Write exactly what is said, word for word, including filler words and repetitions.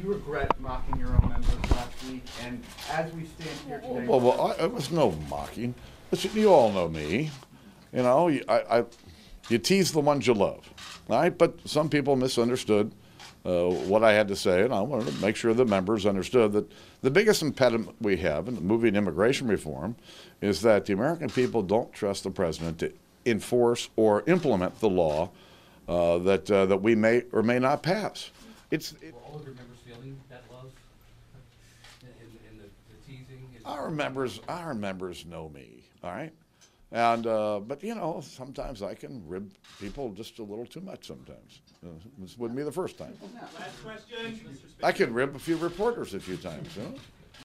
you regret mocking your own members last week? And as we stand here today, Well, well I, it was no mocking. Listen, you all know me. You know, I, I, you tease the ones you love, all right? But some people misunderstood uh, what I had to say, and I wanted to make sure the members understood that the biggest impediment we have in moving immigration reform is that the American people don't trust the president to enforce or implement the law uh, that uh, that we may or may not pass. It's it, Were all of your members feeling that love in, in the, the teasing? Is our members, our members know me, all right. And uh, but you know, sometimes I can rib people just a little too much. Sometimes uh, this wouldn't be the first time. Last question. I can rib a few reporters a few times. You know?